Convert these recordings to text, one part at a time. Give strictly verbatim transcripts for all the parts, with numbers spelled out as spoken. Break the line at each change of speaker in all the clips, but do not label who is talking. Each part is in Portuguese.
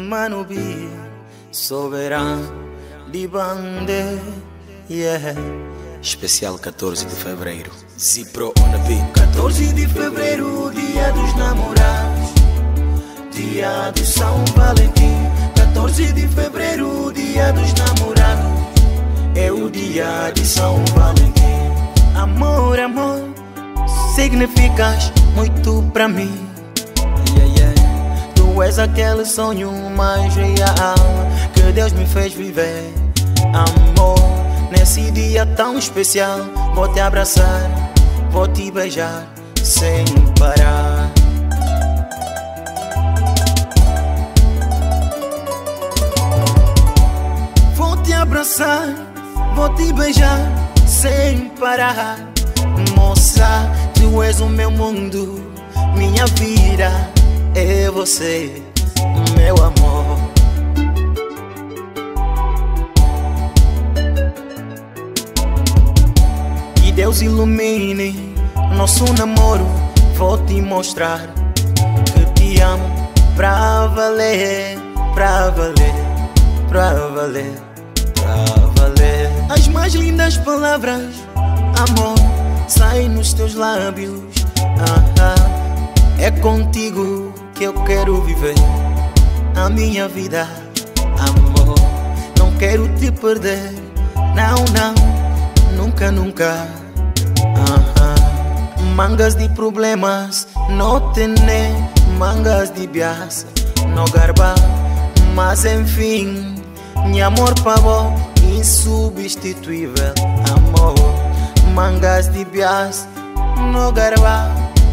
Mano B, soberano de bande, yeah.
Especial quatorze de fevereiro, Zipro on the beat.
quatorze de fevereiro, dia dos namorados, dia de São Valentim. quatorze de fevereiro, dia dos namorados, é o dia de São Valentim. Amor, amor, significas muito pra mim, yeah, yeah. Tu és aquele sonho mais real que Deus me fez viver. Amor, nesse dia tão especial, vou te abraçar, vou te beijar sem parar. Vou te abraçar, vou te beijar sem parar. Moça, tu és o meu mundo, minha vida é você, meu amor. Que Deus ilumine nosso namoro, vou te mostrar que te amo pra valer, pra valer, pra valer, pra valer. As mais lindas palavras, amor, saem nos teus lábios, ah, ah. É contigo que eu quero viver a minha vida, amor. Não quero te perder, não, não, nunca, nunca, ah, ah. Mangas de problemas, não tenho, mangas de bias, não garba. Mas enfim, meu amor pavo, insubstituível, amor. Mangas de bias, não garba.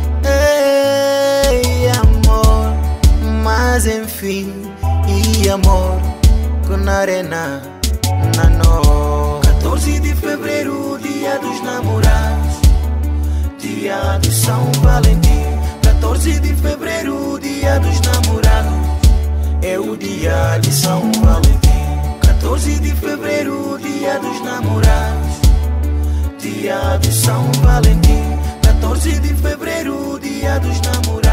Ei, amor, mas enfim, e amor, com na arena, na no. quatorze de fevereiro, dia dos namorados, dia de São Valentim. quatorze de fevereiro, dia dos namorados, é o dia de São Valentim. quatorze de fevereiro, dia dos namorados, dia de São Valentim. quatorze de fevereiro, dia dos namorados.